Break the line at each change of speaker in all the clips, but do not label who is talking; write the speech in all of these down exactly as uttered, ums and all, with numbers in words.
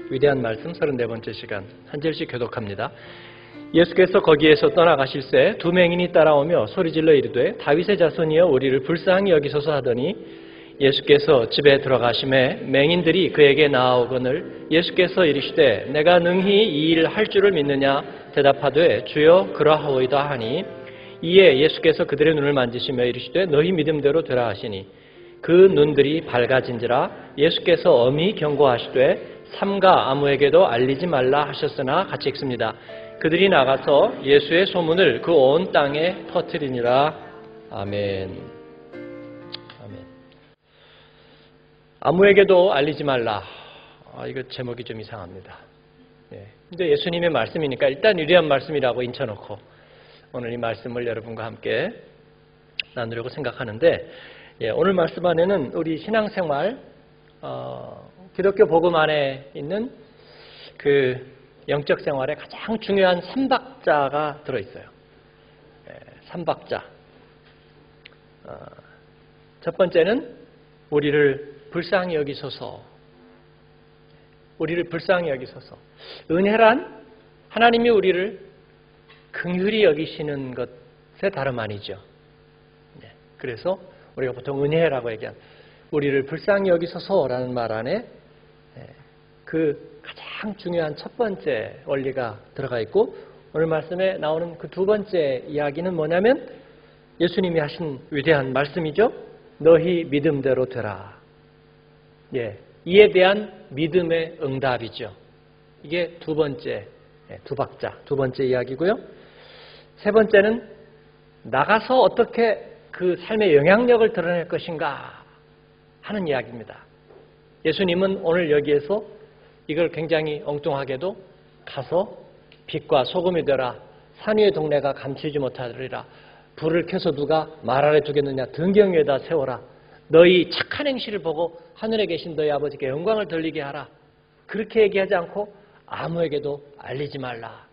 위대한 말씀 서른네 번째 시간 한 절씩 교독합니다. 예수께서 거기에서 떠나가실새 두 맹인이 따라오며 소리질러 이르되 다윗의 자손이여 우리를 불쌍히 여기소서 하더니 예수께서 집에 들어가심에 맹인들이 그에게 나아오거늘 예수께서 이르시되 내가 능히 이 일 할 줄을 믿느냐 대답하되 주여 그러하오이다 하니 이에 예수께서 그들의 눈을 만지시며 이르시되 너희 믿음대로 되라 하시니 그 눈들이 밝아진지라. 예수께서 엄히 경고하시되 삼가 아무에게도 알리지 말라 하셨으나 같이 읽습니다. 그들이 나가서 예수의 소문을 그 온 땅에 터뜨리니라. 아멘. 아멘. 아무에게도 알리지 말라. 아, 이거 제목이 좀 이상합니다. 예. 근데 예수님의 말씀이니까 일단 위대한 말씀이라고 인쳐놓고 오늘 이 말씀을 여러분과 함께 나누려고 생각하는데, 예, 오늘 말씀 안에는 우리 신앙생활, 어, 기독교 복음 안에 있는 그 영적 생활에 가장 중요한 삼박자가 들어있어요. 예, 삼박자. 어, 첫 번째는 우리를 불쌍히 여기소서. 우리를 불쌍히 여기소서. 은혜란 하나님이 우리를 긍휼히 여기시는 것의 다름 아니죠. 예, 그래서 우리가 보통 은혜라고 얘기한 우리를 불쌍히 여기소서라는 말 안에 그 가장 중요한 첫 번째 원리가 들어가 있고, 오늘 말씀에 나오는 그 두 번째 이야기는 뭐냐면 예수님이 하신 위대한 말씀이죠. 너희 믿음대로 되라. 예, 이에 대한 믿음의 응답이죠. 이게 두 번째, 두 박자, 두 번째 이야기고요. 세 번째는 나가서 어떻게 그 삶의 영향력을 드러낼 것인가 하는 이야기입니다. 예수님은 오늘 여기에서 이걸 굉장히 엉뚱하게도 가서 빛과 소금이 되라. 산 위의 동네가 감추지 못하리라. 불을 켜서 누가 말 아래 두겠느냐. 등경 위에다 세워라. 너희 착한 행실을 보고 하늘에 계신 너희 아버지께 영광을 돌리게 하라. 그렇게 얘기하지 않고 아무에게도 알리지 말라.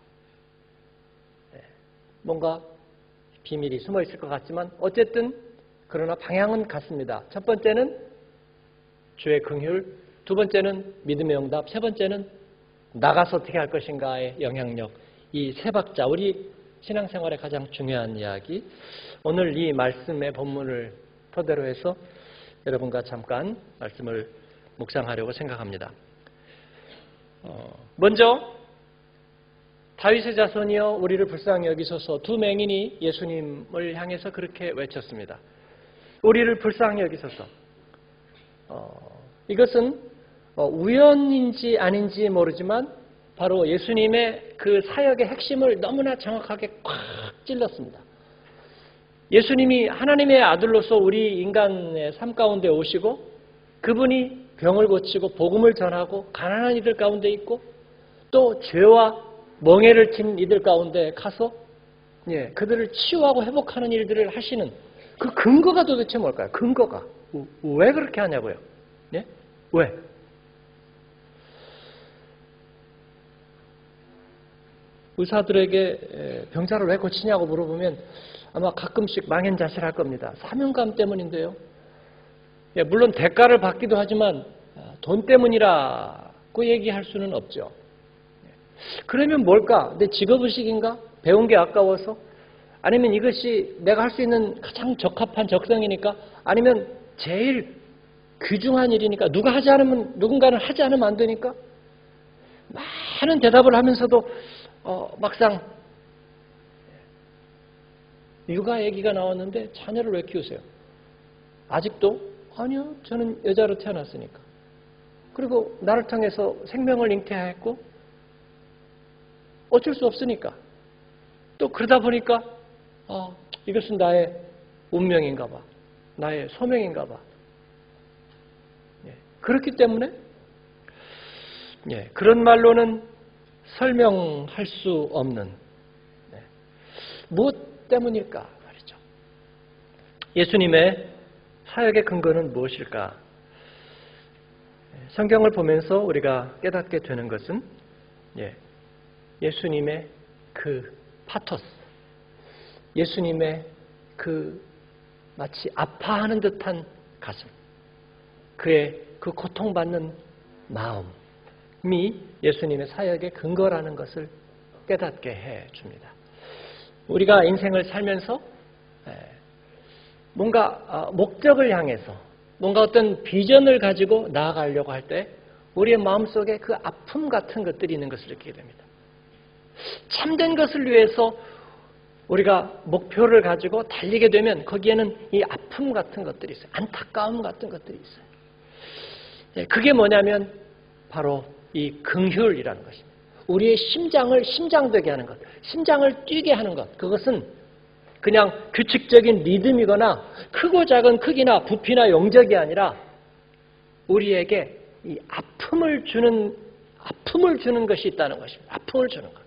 뭔가 비밀이 숨어 있을 것 같지만 어쨌든 그러나 방향은 같습니다. 첫 번째는 주의 긍휼, 두 번째는 믿음의 응답, 세 번째는 나가서 어떻게 할 것인가의 영향력. 이 세 박자, 우리 신앙생활의 가장 중요한 이야기. 오늘 이 말씀의 본문을 토대로 해서 여러분과 잠깐 말씀을 묵상하려고 생각합니다. 어, 먼저 다윗의 자손이여 우리를 불쌍히 여기소서. 두 맹인이 예수님을 향해서 그렇게 외쳤습니다. 우리를 불쌍히 여기소서. 어, 이것은 우연인지 아닌지 모르지만 바로 예수님의 그 사역의 핵심을 너무나 정확하게 꽉 찔렀습니다. 예수님이 하나님의 아들로서 우리 인간의 삶 가운데 오시고 그분이 병을 고치고 복음을 전하고 가난한 이들 가운데 있고 또 죄와 멍에를 진 이들 가운데 가서 예, 그들을 치유하고 회복하는 일들을 하시는 그 근거가 도대체 뭘까요? 근거가. 왜 그렇게 하냐고요? 예? 왜? 의사들에게 병자를 왜 고치냐고 물어보면 아마 가끔씩 망연자실할 겁니다. 사명감 때문인데요. 예, 물론 대가를 받기도 하지만 돈 때문이라고 얘기할 수는 없죠. 그러면 뭘까? 내 직업의식인가? 배운 게 아까워서? 아니면 이것이 내가 할 수 있는 가장 적합한 적성이니까? 아니면 제일 귀중한 일이니까? 누가 하지 않으면, 누군가는 하지 않으면 안 되니까? 많은 대답을 하면서도 어, 막상 육아 얘기가 나왔는데 자녀를 왜 키우세요? 아직도? 아니요, 저는 여자로 태어났으니까. 그리고 나를 통해서 생명을 잉태했고 어쩔 수 없으니까. 또 그러다 보니까 어, 이것은 나의 운명인가 봐. 나의 소명인가 봐. 예, 그렇기 때문에 예, 그런 말로는 설명할 수 없는 예, 무엇 때문일까 말이죠. 예수님의 사역의 근거는 무엇일까? 성경을 보면서 우리가 깨닫게 되는 것은 예, 예수님의 그 파토스, 예수님의 그 마치 아파하는 듯한 가슴, 그의 그 고통받는 마음, 예수님의 사역의 근거라는 것을 깨닫게 해줍니다. 우리가 인생을 살면서 뭔가 목적을 향해서 뭔가 어떤 비전을 가지고 나아가려고 할 때 우리의 마음속에 그 아픔 같은 것들이 있는 것을 느끼게 됩니다. 참된 것을 위해서 우리가 목표를 가지고 달리게 되면 거기에는 이 아픔 같은 것들이 있어요. 안타까움 같은 것들이 있어요. 그게 뭐냐면 바로 이 긍휼이라는 것입니다. 우리의 심장을 심장되게 하는 것, 심장을 뛰게 하는 것, 그것은 그냥 규칙적인 리듬이거나 크고 작은 크기나 부피나 용적이 아니라 우리에게 이 아픔을 주는 아픔을 주는 것이 있다는 것입니다. 아픔을 주는 것.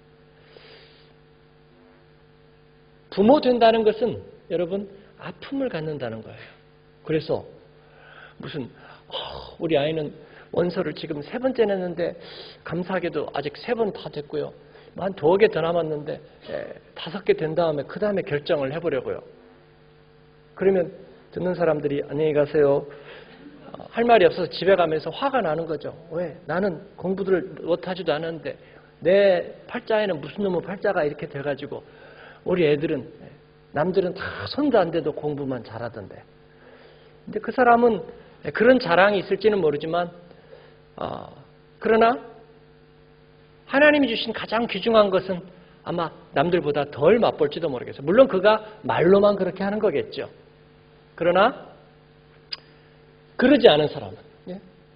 부모 된다는 것은 여러분 아픔을 갖는다는 거예요. 그래서 무슨 우리 아이는 원서를 지금 세 번째 냈는데 감사하게도 아직 세 번 다 됐고요. 한 두어 개 더 남았는데 다섯 개 된 다음에 그 다음에 결정을 해보려고요. 그러면 듣는 사람들이 안녕히 가세요. 할 말이 없어서 집에 가면서 화가 나는 거죠. 왜? 나는 공부를 못하지도 않았는데 내 팔자에는 무슨 놈의 팔자가 이렇게 돼가지고 우리 애들은 남들은 다 손도 안 대도 공부만 잘하던데. 근데 그 사람은 그런 자랑이 있을지는 모르지만 어, 그러나 하나님이 주신 가장 귀중한 것은 아마 남들보다 덜 맛볼지도 모르겠어요. 물론 그가 말로만 그렇게 하는 거겠죠. 그러나 그러지 않은 사람은 예?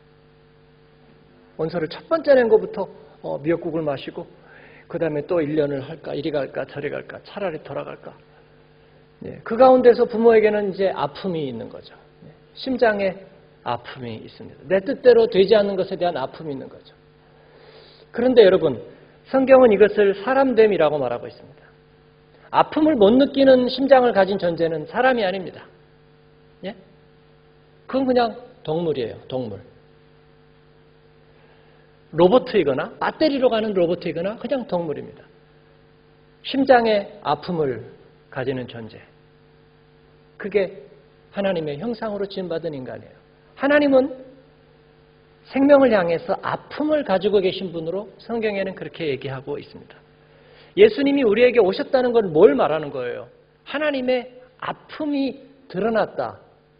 원서를 첫 번째 낸 것부터 어, 미역국을 마시고 그 다음에 또 일 년을 할까 이리 갈까 저리 갈까 차라리 돌아갈까 예, 그 가운데서 부모에게는 이제 아픔이 있는 거죠. 예, 심장에 아픔이 있습니다. 내 뜻대로 되지 않는 것에 대한 아픔이 있는 거죠. 그런데 여러분 성경은 이것을 사람됨이라고 말하고 있습니다. 아픔을 못 느끼는 심장을 가진 존재는 사람이 아닙니다. 예? 그건 그냥 동물이에요. 동물. 로봇이거나 배터리로 가는 로봇이거나 그냥 동물입니다. 심장의 아픔을 가지는 존재. 그게 하나님의 형상으로 지음받은 인간이에요. 하나님은 생명을 향해서 아픔을 가지고 계신 분으로 성경에는 그렇게 얘기하고 있습니다. 예수님이 우리에게 오셨다는 건 뭘 말하는 거예요? 하나님의 아픔이 드러났다.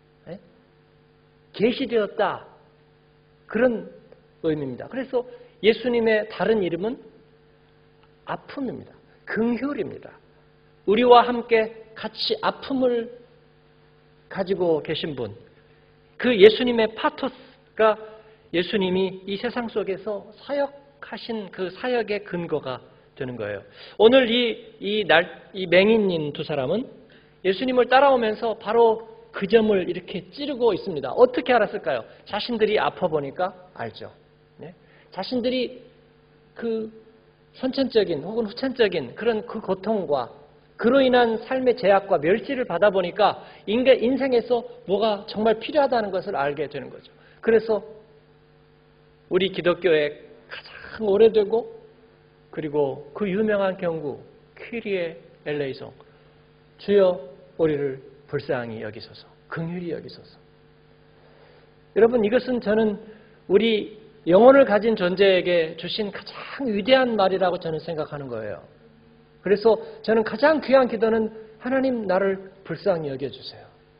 계시되었다. 그런 의미입니다. 그래서 예수님의 다른 이름은 아픔입니다. 긍휼입니다. 우리와 함께 같이 아픔을 가지고 계신 분. 그 예수님의 파토스가 예수님이 이 세상 속에서 사역하신 그 사역의 근거가 되는 거예요. 오늘 이, 이, 날, 이 맹인인 두 사람은 예수님을 따라오면서 바로 그 점을 이렇게 찌르고 있습니다. 어떻게 알았을까요? 자신들이 아파 보니까 알죠. 네? 자신들이 그 선천적인 혹은 후천적인 그런 그 고통과 그로 인한 삶의 제약과 멸시를 받아보니까 인간 인생에서 뭐가 정말 필요하다는 것을 알게 되는 거죠. 그래서 우리 기독교의 가장 오래되고 그리고 그 유명한 경구 퀴리에 엘레이송 주여 우리를 불쌍히 여기소서 긍휼히 여기소서. 여러분 이것은 저는 우리 영혼을 가진 존재에게 주신 가장 위대한 말이라고 저는 생각하는 거예요. 그래서 저는 가장 귀한 기도는 하나님 나를 불쌍히 여겨주세요.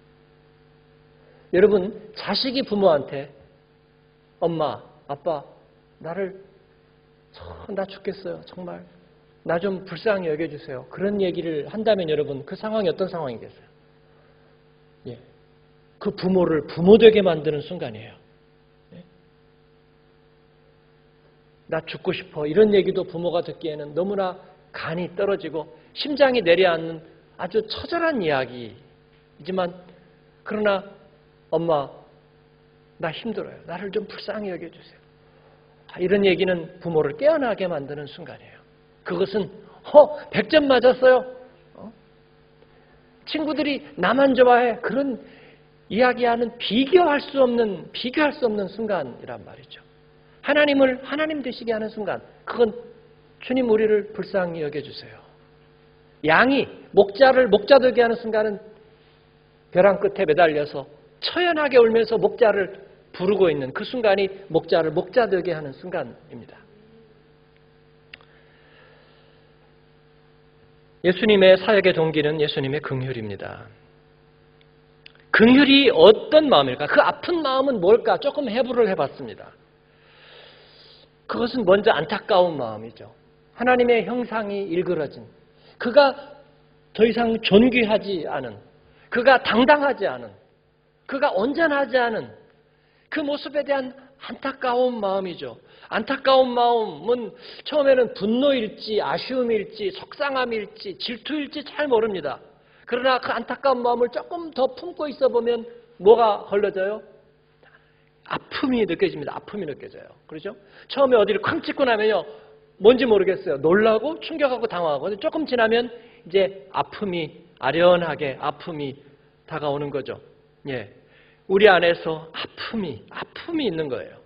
여러분 자식이 부모한테 엄마 아빠 나를 나 죽겠어요. 정말 나 좀 불쌍히 여겨주세요. 그런 얘기를 한다면 여러분 그 상황이 어떤 상황이겠어요? 예, 그 부모를 부모되게 만드는 순간이에요. 예? 나 죽고 싶어 이런 얘기도 부모가 듣기에는 너무나 간이 떨어지고 심장이 내려앉는 아주 처절한 이야기이지만 그러나 엄마 나 힘들어요. 나를 좀 불쌍히 여겨주세요. 이런 얘기는 부모를 깨어나게 만드는 순간이에요. 그것은 어, 백 점 맞았어요. 어? 친구들이 나만 좋아해. 그런 이야기하는 비교할 수 없는 비교할 수 없는 순간이란 말이죠. 하나님을 하나님 되시게 하는 순간 그건 주님 우리를 불쌍히 여겨주세요. 양이 목자를 목자 되게 하는 순간은 벼랑 끝에 매달려서 처연하게 울면서 목자를 부르고 있는 그 순간이 목자를 목자되게 하는 순간입니다. 예수님의 사역의 동기는 예수님의 긍휼입니다. 긍휼이 어떤 마음일까? 그 아픈 마음은 뭘까? 조금 해부를 해봤습니다. 그것은 먼저 안타까운 마음이죠. 하나님의 형상이 일그러진, 그가 더 이상 존귀하지 않은, 그가 당당하지 않은, 그가 온전하지 않은 그 모습에 대한 안타까운 마음이죠. 안타까운 마음은 처음에는 분노일지 아쉬움일지 속상함일지 질투일지 잘 모릅니다. 그러나 그 안타까운 마음을 조금 더 품고 있어 보면 뭐가 걸러져요? 아픔이 느껴집니다. 아픔이 느껴져요. 그렇죠? 처음에 어디를 쾅 찍고 나면요, 뭔지 모르겠어요. 놀라고 충격하고 당황하고, 조금 지나면 이제 아픔이 아련하게 아픔이 다가오는 거죠. 예, 우리 안에서 아픔이 아픔이 있는 거예요.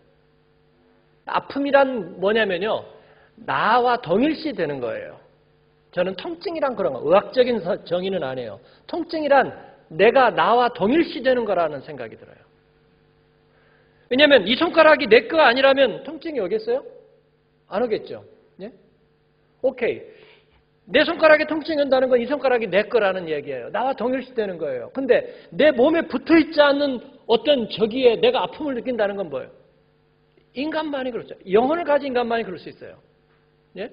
아픔이란 뭐냐면요, 나와 동일시 되는 거예요. 저는 통증이란 그런 거, 의학적인 정의는 안 해요. 통증이란 내가 나와 동일시 되는 거라는 생각이 들어요. 왜냐하면 이 손가락이 내 거 아니라면 통증이 오겠어요? 안 오겠죠. 예? 오케이. 내 손가락에 통증이 온다는 건 이 손가락이 내 거라는 얘기예요. 나와 동일시 되는 거예요. 근데 내 몸에 붙어있지 않는 어떤 저기에 내가 아픔을 느낀다는 건 뭐예요? 인간만이 그렇죠. 영혼을 가진 인간만이 그럴 수 있어요. 예?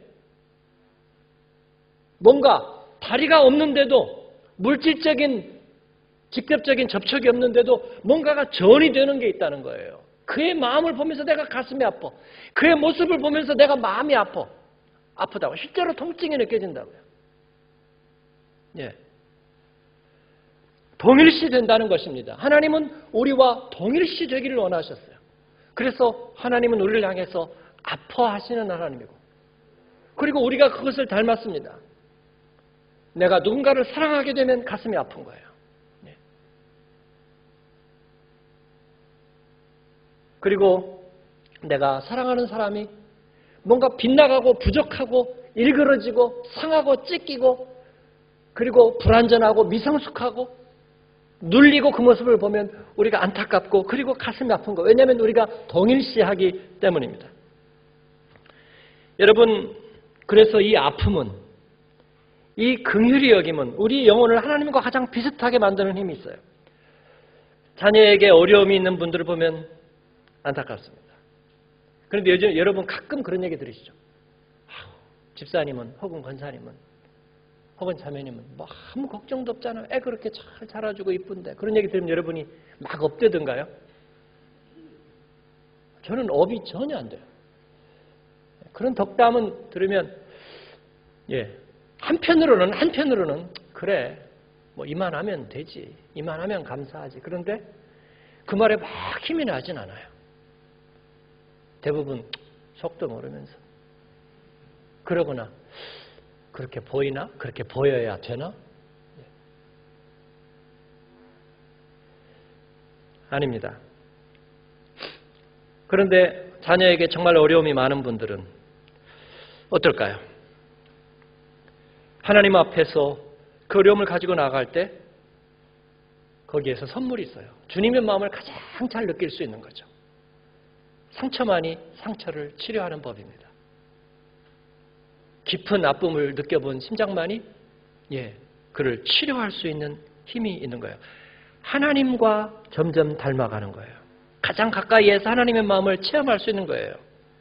뭔가 다리가 없는데도, 물질적인 직접적인 접촉이 없는데도 뭔가가 전이 되는 게 있다는 거예요. 그의 마음을 보면서 내가 가슴이 아파. 그의 모습을 보면서 내가 마음이 아파. 아프다고. 실제로 통증이 느껴진다고요. 예. 동일시 된다는 것입니다. 하나님은 우리와 동일시 되기를 원하셨어요. 그래서 하나님은 우리를 향해서 아파하시는 하나님이고, 그리고 우리가 그것을 닮았습니다. 내가 누군가를 사랑하게 되면 가슴이 아픈 거예요. 예. 그리고 내가 사랑하는 사람이 뭔가 빗나가고 부족하고 일그러지고 상하고 찢기고 그리고 불완전하고 미성숙하고 눌리고 그 모습을 보면 우리가 안타깝고 그리고 가슴이 아픈 거. 왜냐하면 우리가 동일시하기 때문입니다. 여러분, 그래서 이 아픔은, 이 긍휼히 여김은 우리 영혼을 하나님과 가장 비슷하게 만드는 힘이 있어요. 자녀에게 어려움이 있는 분들을 보면 안타깝습니다. 그런데 요즘 여러분 가끔 그런 얘기 들으시죠? 아우, 집사님은 혹은 권사님은 혹은 자매님은 뭐 아무 걱정도 없잖아. 애 그렇게 잘 자라주고 이쁜데. 그런 얘기 들으면 여러분이 막 업되던가요? 저는 업이 전혀 안 돼요. 그런 덕담은 들으면, 예, 한편으로는 한편으로는 그래, 뭐 이만하면 되지, 이만하면 감사하지. 그런데 그 말에 막 힘이 나진 않아요. 대부분 속도 모르면서. 그러거나 그렇게 보이나? 그렇게 보여야 되나? 아닙니다. 그런데 자녀에게 정말 어려움이 많은 분들은 어떨까요? 하나님 앞에서 그 어려움을 가지고 나갈 때 거기에서 선물이 있어요. 주님의 마음을 가장 잘 느낄 수 있는 거죠. 상처만이 상처를 치료하는 법입니다. 깊은 아픔을 느껴본 심장만이, 예, 그를 치료할 수 있는 힘이 있는 거예요. 하나님과 점점 닮아가는 거예요. 가장 가까이에서 하나님의 마음을 체험할 수 있는 거예요.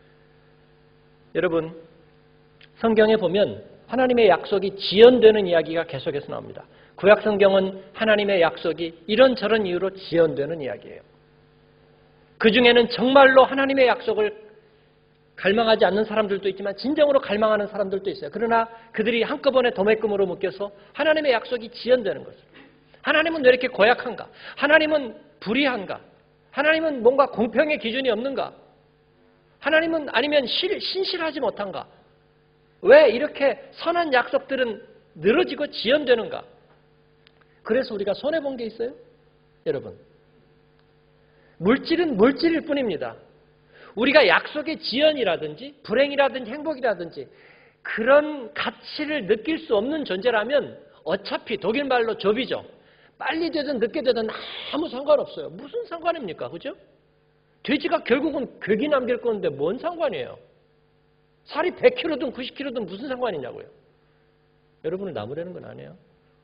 여러분, 성경에 보면 하나님의 약속이 지연되는 이야기가 계속해서 나옵니다. 구약 성경은 하나님의 약속이 이런저런 이유로 지연되는 이야기예요. 그 중에는 정말로 하나님의 약속을 갈망하지 않는 사람들도 있지만 진정으로 갈망하는 사람들도 있어요. 그러나 그들이 한꺼번에 도매금으로 묶여서 하나님의 약속이 지연되는 거죠. 하나님은 왜 이렇게 고약한가? 하나님은 불의한가? 하나님은 뭔가 공평의 기준이 없는가? 하나님은 아니면 실, 신실하지 못한가? 왜 이렇게 선한 약속들은 늘어지고 지연되는가? 그래서 우리가 손해본 게 있어요? 여러분, 물질은 물질일 뿐입니다. 우리가 약속의 지연이라든지 불행이라든지 행복이라든지 그런 가치를 느낄 수 없는 존재라면 어차피 독일 말로 접이죠. 빨리 되든 늦게 되든 아무 상관없어요. 무슨 상관입니까? 그죠? 돼지가 결국은 괴기 남길 건데 뭔 상관이에요? 살이 백 킬로그램든 구십 킬로그램든 무슨 상관이냐고요. 여러분을 나무라는 건 아니에요.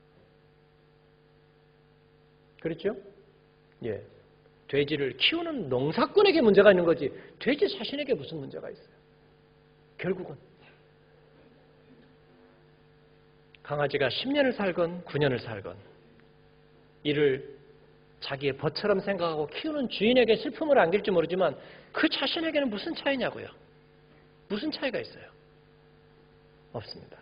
그렇죠? 예. 돼지를 키우는 농사꾼에게 문제가 있는 거지 돼지 자신에게 무슨 문제가 있어요? 결국은 강아지가 십 년을 살건 구 년을 살건 이를 자기의 벗처럼 생각하고 키우는 주인에게 슬픔을 안길지 모르지만 그 자신에게는 무슨 차이냐고요. 무슨 차이가 있어요? 없습니다.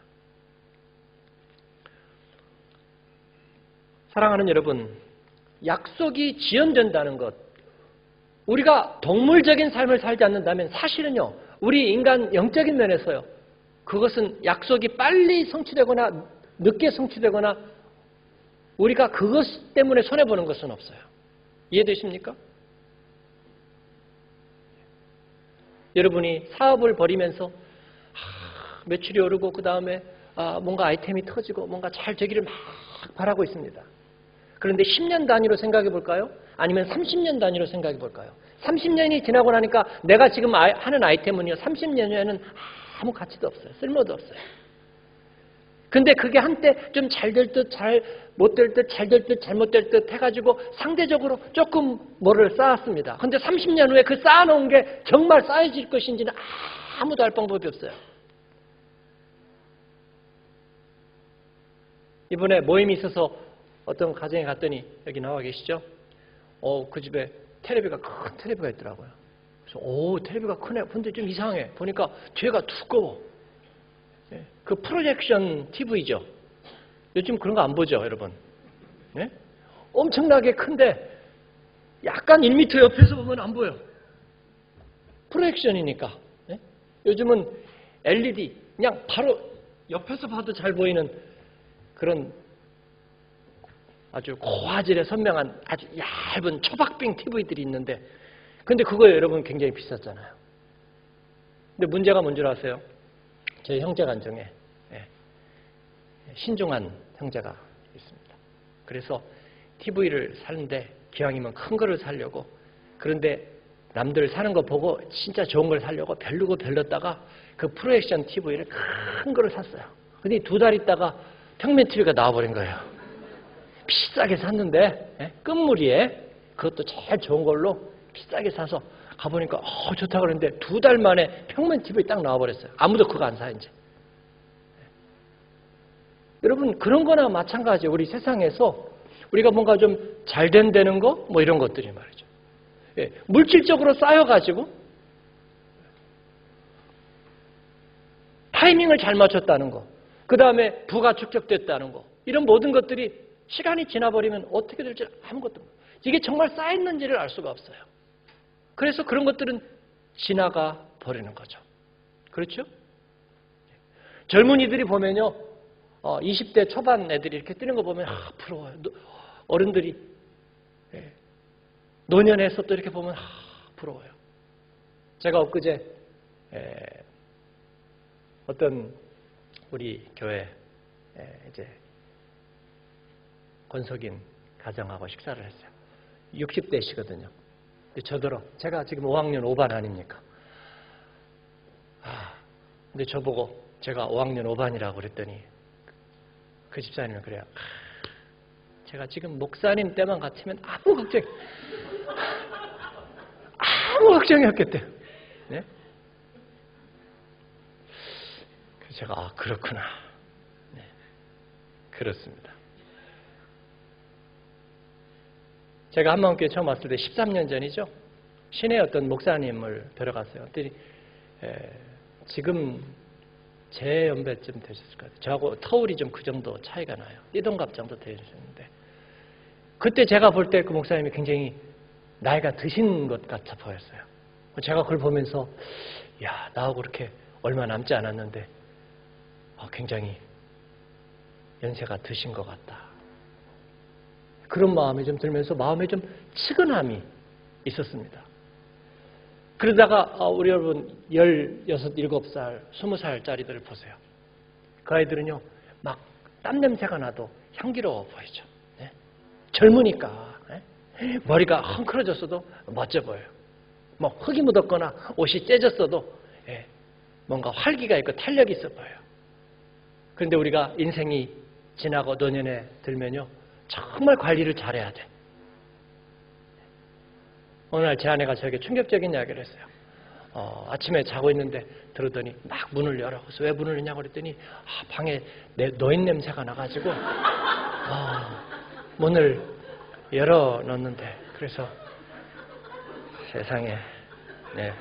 사랑하는 여러분, 약속이 지연된다는 것, 우리가 동물적인 삶을 살지 않는다면 사실은요, 우리 인간 영적인 면에서요, 그것은 약속이 빨리 성취되거나 늦게 성취되거나 우리가 그것 때문에 손해보는 것은 없어요. 이해되십니까? 여러분이 사업을 벌이면서 아, 매출이 오르고 그 다음에 아, 뭔가 아이템이 터지고 뭔가 잘 되기를 막 바라고 있습니다. 그런데 십 년 단위로 생각해 볼까요? 아니면 삼십 년 단위로 생각해 볼까요? 삼십 년이 지나고 나니까 내가 지금 하는 아이템은요, 삼십 년 후에는 아무 가치도 없어요. 쓸모도 없어요. 근데 그게 한때 좀 잘 될 듯, 잘 못 될 듯, 잘 될 듯, 잘못될 듯 해가지고 상대적으로 조금 뭐를 쌓았습니다. 근데 삼십 년 후에 그 쌓아놓은 게 정말 쌓여질 것인지는 아무도 알 방법이 없어요. 이번에 모임이 있어서 어떤 가정에 갔더니 여기 나와 계시죠? 어, 그 집에 텔레비가 큰 텔레비가 있더라고요. 그래서 오, 텔레비가 크네. 근데 좀 이상해. 보니까 뒤에가 두꺼워. 네? 그 프로젝션 티비죠. 요즘 그런 거 안 보죠, 여러분? 네? 엄청나게 큰데 약간 일 미터 옆에서 보면 안 보여. 프로젝션이니까. 네? 요즘은 엘이디 그냥 바로 옆에서 봐도 잘 보이는 그런 아주 고화질의 선명한 아주 얇은 초박빙 티비들이 있는데 근데 그거 여러분 굉장히 비쌌잖아요. 근데 문제가 뭔 줄 아세요? 저희 형제간 중에 신중한 형제가 있습니다. 그래서 티비를 사는데 기왕이면 큰 거를 사려고 그런데 남들 사는 거 보고 진짜 좋은 걸 사려고 별르고 별렀다가 그 프로젝션 티비를 큰 거를 샀어요. 근데 두 달 있다가 평면 티비가 나와버린 거예요. 비싸게 샀는데 예? 끝무리에 그것도 제일 좋은 걸로 비싸게 사서 가보니까 어, 좋다고 그랬는데 두 달 만에 평면 티비 딱 나와버렸어요. 아무도 그거 안 사 이제. 여러분 그런 거나 마찬가지예요. 우리 세상에서 우리가 뭔가 좀 잘 된다는 거 뭐 이런 것들이 말이죠. 예, 물질적으로 쌓여가지고 타이밍을 잘 맞췄다는 거 그 다음에 부가 축적됐다는 거 이런 모든 것들이 시간이 지나버리면 어떻게 될지 아무것도 모르고 이게 정말 쌓였는지를 알 수가 없어요. 그래서 그런 것들은 지나가 버리는 거죠. 그렇죠? 젊은이들이 보면요. 어, 이십 대 초반 애들이 이렇게 뛰는 거 보면 아, 부러워요. 어른들이 예, 노년에서 또 이렇게 보면 아, 부러워요. 제가 엊그제 예, 어떤 우리 교회 예, 이제 권석인 가정하고 식사를 했어요. 육십 대시거든요. 근데 저더러 제가 지금 오 학년 오 반 아닙니까? 아, 근데 저보고 제가 오 학년 오 반이라고 그랬더니 그 집사님은 그래요. 아, 제가 지금 목사님 때만 같으면 아무 걱정, 아무 걱정이 없겠대요. 네? 그래서 제가 아 그렇구나. 네, 그렇습니다. 제가 한마음교회 처음 왔을 때 십삼 년 전이죠. 시내 어떤 목사님을 뵈러갔어요. 그랬더니 에, 지금 제 연배쯤 되셨을 것 같아요. 저하고 터울이 좀 그 정도 차이가 나요. 띠동갑 정도 되셨는데 그때 제가 볼 때 그 목사님이 굉장히 나이가 드신 것 같아 보였어요. 제가 그걸 보면서 야 나하고 그렇게 얼마 남지 않았는데 어, 굉장히 연세가 드신 것 같다. 그런 마음이 좀 들면서 마음에 좀 측은함이 있었습니다. 그러다가 우리 여러분 열여섯, 일곱 살, 스무 살짜리들을 보세요. 그 아이들은요 막 땀 냄새가 나도 향기로워 보이죠. 네? 젊으니까 네? 머리가 헝클어졌어도 멋져 보여요. 뭐 흙이 묻었거나 옷이 째졌어도 예, 뭔가 활기가 있고 탄력이 있어 보여요. 그런데 우리가 인생이 지나고 노년에 들면요, 정말 관리를 잘해야 돼. 어느 날 제 아내가 저에게 충격적인 이야기를 했어요. 어, 아침에 자고 있는데 들었더니 막 문을 열어. 그래서 왜 문을 열냐고 그랬더니 아, 방에 내, 노인 냄새가 나가지고 아, 문을 열어놓는데 그래서 세상에 네.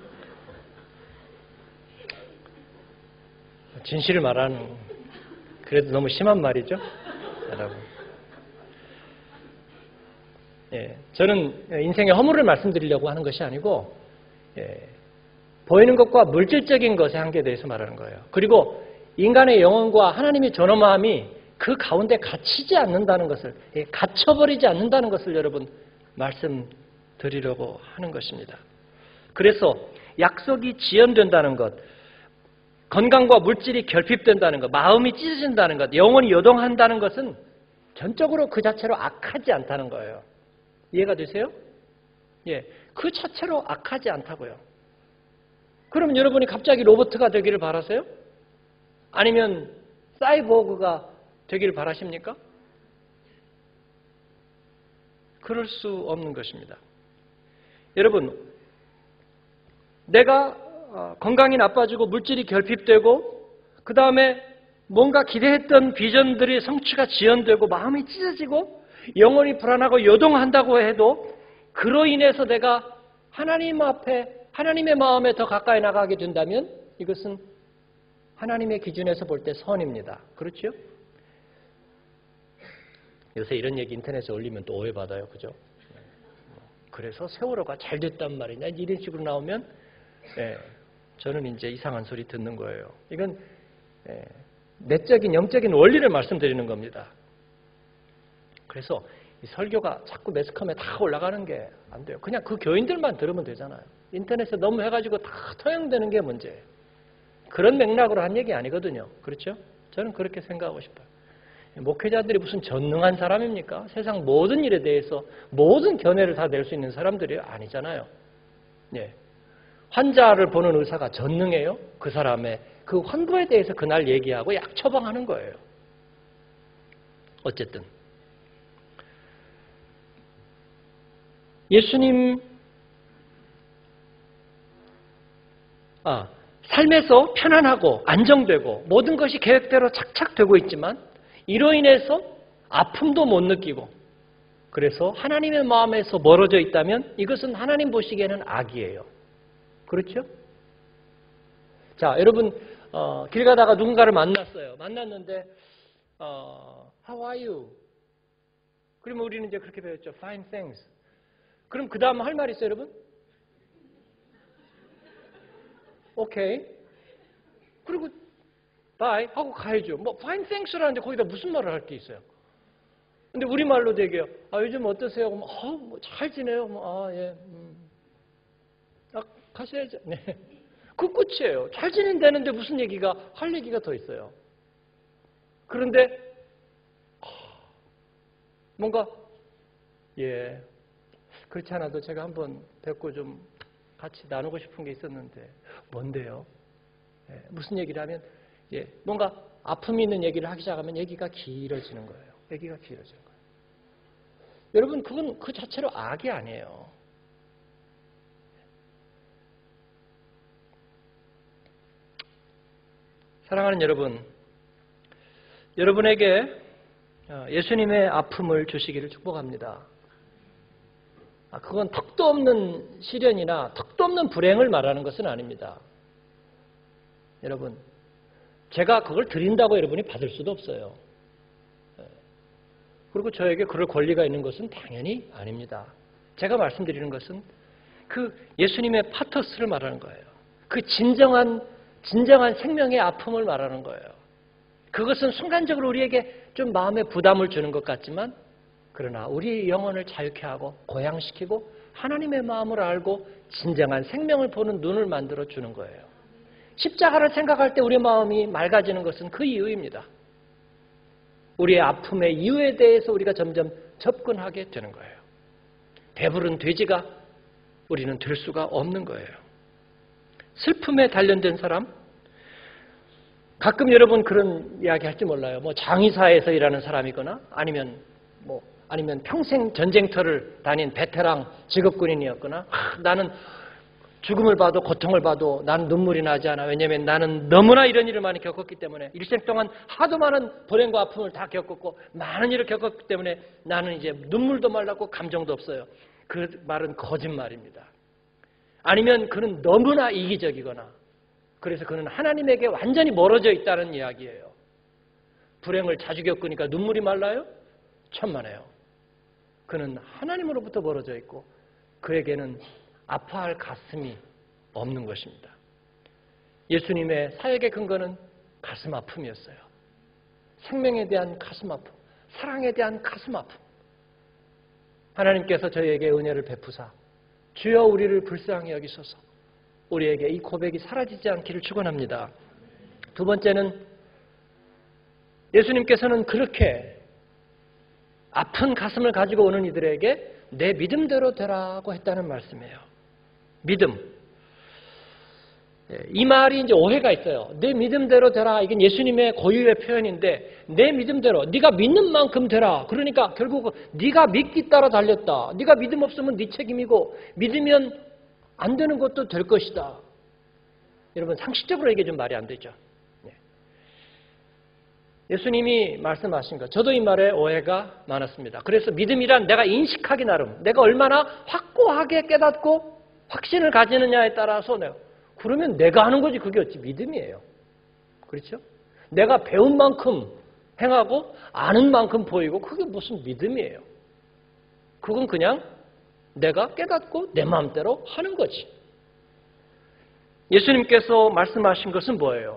진실을 말하는 그래도 너무 심한 말이죠, 여러분. 예, 저는 인생의 허물을 말씀드리려고 하는 것이 아니고 예, 보이는 것과 물질적인 것의 한계에 대해서 말하는 거예요. 그리고 인간의 영혼과 하나님의 존엄함이 그 가운데 갇히지 않는다는 것을, 예, 갇혀버리지 않는다는 것을 여러분 말씀드리려고 하는 것입니다. 그래서 약속이 지연된다는 것, 건강과 물질이 결핍된다는 것, 마음이 찢어진다는 것, 영혼이 요동한다는 것은 전적으로 그 자체로 악하지 않다는 거예요. 이해가 되세요? 예, 그 자체로 악하지 않다고요. 그럼 여러분이 갑자기 로봇가 되기를 바라세요? 아니면 사이보그가 되기를 바라십니까? 그럴 수 없는 것입니다. 여러분, 내가 건강이 나빠지고 물질이 결핍되고 그 다음에 뭔가 기대했던 비전들이 성취가 지연되고 마음이 찢어지고 영혼이 불안하고 요동한다고 해도 그로 인해서 내가 하나님 앞에 하나님의 마음에 더 가까이 나가게 된다면 이것은 하나님의 기준에서 볼 때 선입니다. 그렇죠? 요새 이런 얘기 인터넷에 올리면 또 오해받아요. 그죠? 그래서 세월호가 잘 됐단 말이냐 이런 식으로 나오면 예, 저는 이제 이상한 소리 듣는 거예요. 이건 예, 내적인 영적인 원리를 말씀드리는 겁니다. 그래서 이 설교가 자꾸 매스컴에 다 올라가는 게 안 돼요. 그냥 그 교인들만 들으면 되잖아요. 인터넷에 너무 해가지고 다 토양되는 게 문제예요. 그런 맥락으로 한 얘기 아니거든요. 그렇죠? 저는 그렇게 생각하고 싶어요. 목회자들이 무슨 전능한 사람입니까? 세상 모든 일에 대해서 모든 견해를 다 낼 수 있는 사람들이 아니잖아요. 예. 환자를 보는 의사가 전능해요? 그 사람의 그 환부에 대해서 그날 얘기하고 약 처방하는 거예요. 어쨌든 예수님 아, 삶에서 편안하고 안정되고 모든 것이 계획대로 착착 되고 있지만 이로 인해서 아픔도 못 느끼고 그래서 하나님의 마음에서 멀어져 있다면 이것은 하나님 보시기에는 악이에요. 그렇죠? 자, 여러분 어, 길 가다가 누군가를 만났어요. 만났는데 어, How are you? 그러면 우리는 이제 그렇게 배웠죠. Fine, thanks. 그럼 그 다음 할 말 있어요, 여러분? 오케이. 그리고 bye 하고 가야죠. 뭐 fine, thanks라는데 거기다 무슨 말을 할 게 있어요? 근데 우리말로 되게요. 아, 요즘 어떠세요? 뭐, 아, 뭐 잘 지내요? 뭐, 아, 예. 음. 아, 가셔야죠. 네. 그 끝이에요. 잘 지낸다는데 무슨 얘기가, 할 얘기가 더 있어요. 그런데, 뭔가, 예. 그렇지 않아도 제가 한번 뵙고 좀 같이 나누고 싶은 게 있었는데, 뭔데요? 예. 무슨 얘기를 하면, 예. 뭔가 아픔이 있는 얘기를 하기 시작하면 얘기가 길어지는 거예요. 얘기가 길어지는 거예요. 여러분, 그건 그 자체로 악이 아니에요. 사랑하는 여러분, 여러분에게 예수님의 아픔을 주시기를 축복합니다. 그건 턱도 없는 시련이나 턱도 없는 불행을 말하는 것은 아닙니다. 여러분, 제가 그걸 드린다고 여러분이 받을 수도 없어요. 그리고 저에게 그럴 권리가 있는 것은 당연히 아닙니다. 제가 말씀드리는 것은 그 예수님의 파토스를 말하는 거예요. 그 진정한 진정한 생명의 아픔을 말하는 거예요. 그것은 순간적으로 우리에게 좀 마음에 부담을 주는 것 같지만 그러나 우리 영혼을 자유케 하고 고양시키고 하나님의 마음을 알고 진정한 생명을 보는 눈을 만들어 주는 거예요. 십자가를 생각할 때 우리 마음이 맑아지는 것은 그 이유입니다. 우리의 아픔의 이유에 대해서 우리가 점점 접근하게 되는 거예요. 배부른 돼지가 우리는 될 수가 없는 거예요. 슬픔에 단련된 사람, 가끔 여러분 그런 이야기 할지 몰라요. 뭐 장의사에서 일하는 사람이거나 아니면 뭐 아니면 평생 전쟁터를 다닌 베테랑 직업군인이었거나 하, 나는 죽음을 봐도 고통을 봐도 나는 눈물이 나지 않아. 왜냐하면 나는 너무나 이런 일을 많이 겪었기 때문에 일생 동안 하도 많은 불행과 아픔을 다 겪었고 많은 일을 겪었기 때문에 나는 이제 눈물도 말랐고 감정도 없어요. 그 말은 거짓말입니다. 아니면 그는 너무나 이기적이거나 그래서 그는 하나님에게 완전히 멀어져 있다는 이야기예요. 불행을 자주 겪으니까 눈물이 말라요? 천만에요. 그는 하나님으로부터 멀어져 있고 그에게는 아파할 가슴이 없는 것입니다. 예수님의 사역의 근거는 가슴 아픔이었어요. 생명에 대한 가슴 아픔, 사랑에 대한 가슴 아픔. 하나님께서 저희에게 은혜를 베푸사 주여 우리를 불쌍히 여기소서 우리에게 이 고백이 사라지지 않기를 축원합니다. 두 번째는 예수님께서는 그렇게 아픈 가슴을 가지고 오는 이들에게 내 믿음대로 되라고 했다는 말씀이에요. 믿음. 이 말이 이제 오해가 있어요. 내 믿음대로 되라. 이건 예수님의 고유의 표현인데 내 믿음대로 네가 믿는 만큼 되라. 그러니까 결국 네가 믿기 따라 달렸다. 네가 믿음 없으면 네 책임이고 믿으면 안 되는 것도 될 것이다. 여러분 상식적으로 이게 좀 말이 안 되죠. 예수님이 말씀하신 것, 저도 이 말에 오해가 많았습니다. 그래서 믿음이란 내가 인식하기 나름, 내가 얼마나 확고하게 깨닫고 확신을 가지느냐에 따라서 내가, 그러면 내가 하는 거지 그게 어찌 믿음이에요. 그렇죠? 내가 배운 만큼 행하고 아는 만큼 보이고 그게 무슨 믿음이에요. 그건 그냥 내가 깨닫고 내 마음대로 하는 거지. 예수님께서 말씀하신 것은 뭐예요?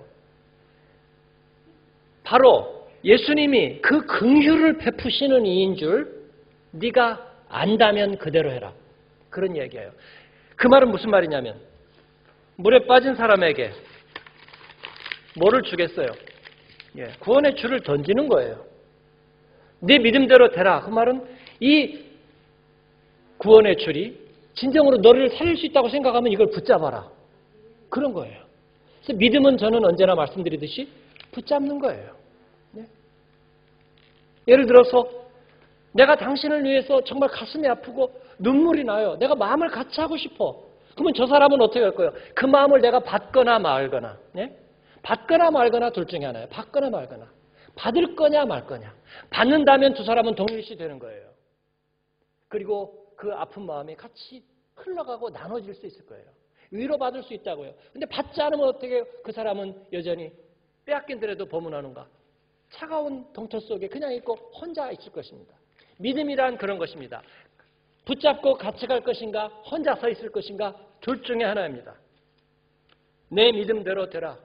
바로 예수님이 그 긍휼을 베푸시는 이인 줄 네가 안다면 그대로 해라. 그런 얘기예요. 그 말은 무슨 말이냐면 물에 빠진 사람에게 뭐를 주겠어요? 예, 구원의 줄을 던지는 거예요. 네 믿음대로 되라. 그 말은 이 구원의 줄이 진정으로 너를 살릴 수 있다고 생각하면 이걸 붙잡아라. 그런 거예요. 그래서 믿음은 저는 언제나 말씀드리듯이 붙잡는 거예요. 네? 예를 들어서 내가 당신을 위해서 정말 가슴이 아프고 눈물이 나요. 내가 마음을 같이 하고 싶어. 그러면 저 사람은 어떻게 할 거예요? 그 마음을 내가 받거나 말거나. 네? 받거나 말거나 둘 중에 하나예요. 받거나 말거나. 받을 거냐 말 거냐. 받는다면 두 사람은 동일시 되는 거예요. 그리고 그 아픈 마음이 같이 흘러가고 나눠질 수 있을 거예요. 위로받을 수 있다고요. 근데 받지 않으면 어떻게 해요? 그 사람은 여전히 빼앗긴 데라도 범은하는가? 차가운 동처 속에 그냥 있고 혼자 있을 것입니다. 믿음이란 그런 것입니다. 붙잡고 같이 갈 것인가? 혼자 서 있을 것인가? 둘 중에 하나입니다. 내 믿음대로 되라.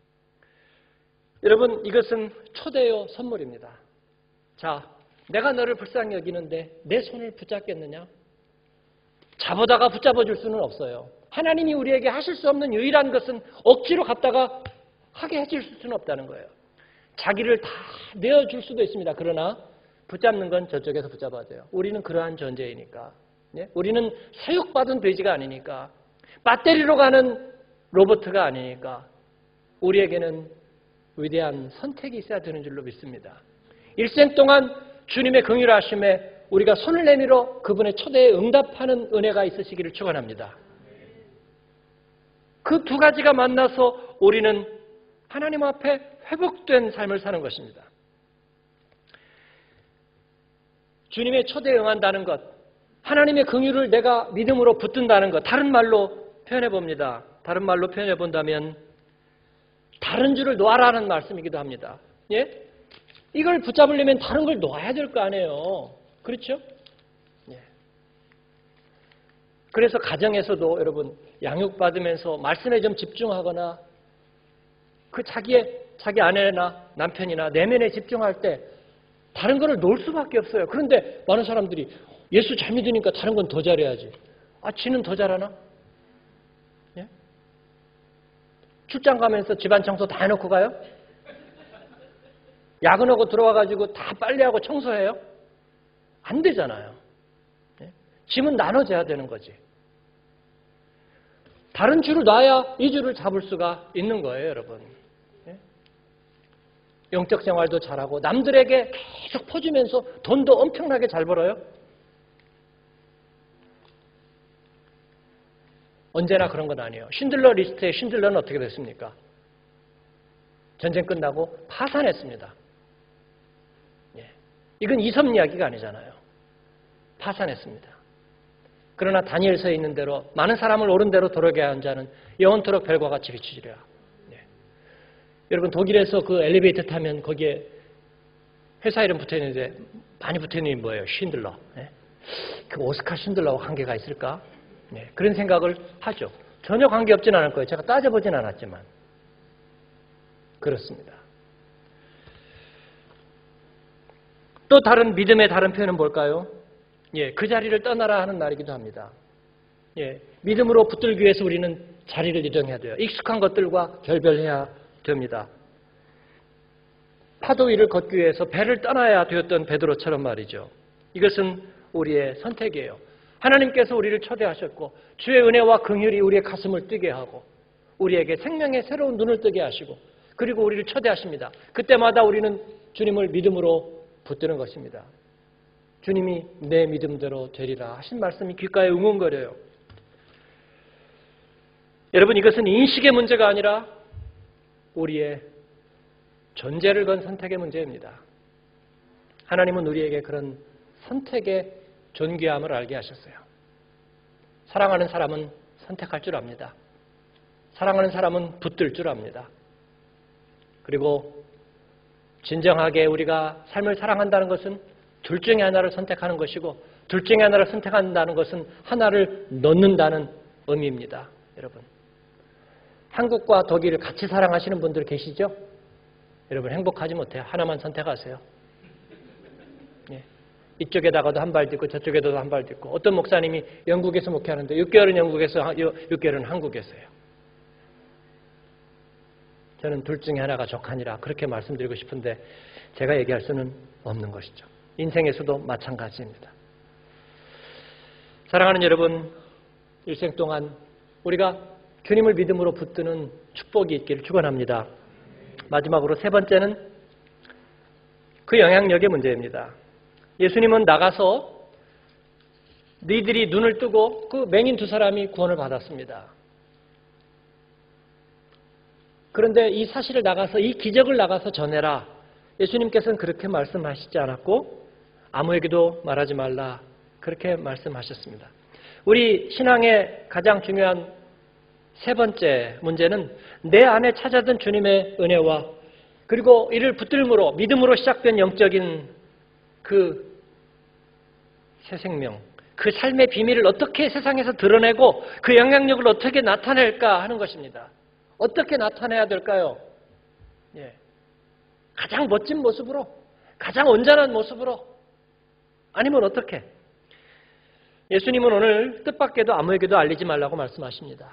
여러분 이것은 초대요 선물입니다. 자, 내가 너를 불쌍히 여기는데 내 손을 붙잡겠느냐? 잡아다가 붙잡아줄 수는 없어요. 하나님이 우리에게 하실 수 없는 유일한 것은 억지로 갖다가 하게 해줄 수는 없다는 거예요. 자기를 다 내어줄 수도 있습니다. 그러나 붙잡는 건 저쪽에서 붙잡아야 돼요. 우리는 그러한 존재이니까. 예? 우리는 사육받은 돼지가 아니니까. 배터리로 가는 로봇가 아니니까. 우리에게는 위대한 선택이 있어야 되는 줄로 믿습니다. 일생 동안 주님의 긍휼하심에 우리가 손을 내밀어 그분의 초대에 응답하는 은혜가 있으시기를 축원합니다. 그 두 가지가 만나서 우리는 하나님 앞에 회복된 삶을 사는 것입니다. 주님의 초대에 응한다는 것, 하나님의 긍휼을 내가 믿음으로 붙든다는 것, 다른 말로 표현해 봅니다. 다른 말로 표현해 본다면 다른 줄을 놓아라는 말씀이기도 합니다. 예? 이걸 붙잡으려면 다른 걸 놓아야 될 거 아니에요. 그렇죠? 예. 그래서 가정에서도 여러분 양육받으면서 말씀에 좀 집중하거나 그 자기의 자기 아내나 남편이나 내면에 집중할 때 다른 거를 놓을 수밖에 없어요. 그런데 많은 사람들이 예수 잘 믿으니까 다른 건 더 잘해야지. 아, 지는 더 잘하나? 예? 출장 가면서 집안 청소 다 해놓고 가요? 야근하고 들어와가지고 다 빨래하고 청소해요? 안 되잖아요. 예? 짐은 나눠져야 되는 거지. 다른 주를 놔야 이 주를 잡을 수가 있는 거예요, 여러분. 예? 영적 생활도 잘하고 남들에게 계속 퍼주면서 돈도 엄청나게 잘 벌어요. 언제나 그런 건 아니에요. 쉰들러 리스트의 쉰들러는 어떻게 됐습니까? 전쟁 끝나고 파산했습니다. 예. 이건 이섬 이야기가 아니잖아요. 파산했습니다. 그러나 다니엘서에 있는 대로 많은 사람을 옳은 대로 도르게 한 자는 영원토록 별과 같이 비추리라. 예. 여러분 독일에서 그 엘리베이터 타면 거기에 회사 이름 붙어있는데 많이 붙어있는 게 뭐예요? 쉰들러. 예. 그 오스카 쉰들러와 관계가 있을까? 네, 그런 생각을 하죠. 전혀 관계없진 않을 거예요. 제가 따져보진 않았지만. 그렇습니다. 또 다른 믿음의 다른 표현은 뭘까요? 예, 그 자리를 떠나라 하는 날이기도 합니다. 예, 믿음으로 붙들기 위해서 우리는 자리를 이동해야 돼요. 익숙한 것들과 결별해야 됩니다. 파도 위를 걷기 위해서 배를 떠나야 되었던 베드로처럼 말이죠. 이것은 우리의 선택이에요. 하나님께서 우리를 초대하셨고 주의 은혜와 긍휼이 우리의 가슴을 뛰게 하고 우리에게 생명의 새로운 눈을 뜨게 하시고 그리고 우리를 초대하십니다. 그때마다 우리는 주님을 믿음으로 붙드는 것입니다. 주님이 내 믿음대로 되리라 하신 말씀이 귓가에 응원거려요. 여러분 이것은 인식의 문제가 아니라 우리의 존재를 건 선택의 문제입니다. 하나님은 우리에게 그런 선택의 존귀함을 알게 하셨어요. 사랑하는 사람은 선택할 줄 압니다. 사랑하는 사람은 붙들 줄 압니다. 그리고 진정하게 우리가 삶을 사랑한다는 것은 둘 중에 하나를 선택하는 것이고 둘 중에 하나를 선택한다는 것은 하나를 넣는다는 의미입니다. 여러분, 한국과 독일을 같이 사랑하시는 분들 계시죠? 여러분 행복하지 못해요. 하나만 선택하세요. 예. 이쪽에다가도 한 발 딛고 저쪽에도 한 발 딛고 어떤 목사님이 영국에서 목회하는데 육 개월은 영국에서 육 개월은 한국에서요. 저는 둘 중에 하나가 족하니라 그렇게 말씀드리고 싶은데 제가 얘기할 수는 없는 것이죠. 인생에서도 마찬가지입니다. 사랑하는 여러분, 일생 동안 우리가 주님을 믿음으로 붙드는 축복이 있기를 축원합니다. 마지막으로 세 번째는 그 영향력의 문제입니다. 예수님은 나가서 너희들이 눈을 뜨고 그 맹인 두 사람이 구원을 받았습니다. 그런데 이 사실을 나가서 이 기적을 나가서 전해라. 예수님께서는 그렇게 말씀하시지 않았고 아무에게도 말하지 말라. 그렇게 말씀하셨습니다. 우리 신앙의 가장 중요한 세 번째 문제는 내 안에 찾아든 주님의 은혜와 그리고 이를 붙들므로 믿음으로 시작된 영적인 그 새 생명, 그 삶의 비밀을 어떻게 세상에서 드러내고 그 영향력을 어떻게 나타낼까 하는 것입니다. 어떻게 나타내야 될까요? 예. 가장 멋진 모습으로, 가장 온전한 모습으로, 아니면 어떻게? 예수님은 오늘 뜻밖에도 아무에게도 알리지 말라고 말씀하십니다.